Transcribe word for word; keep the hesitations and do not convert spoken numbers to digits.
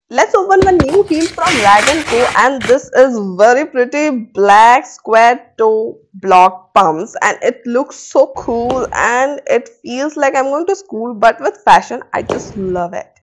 Let's open one new heel from Rag and Co, and this is very pretty black square toe block pumps, and it looks so cool and it feels like I'm going to school but with fashion. I just love it.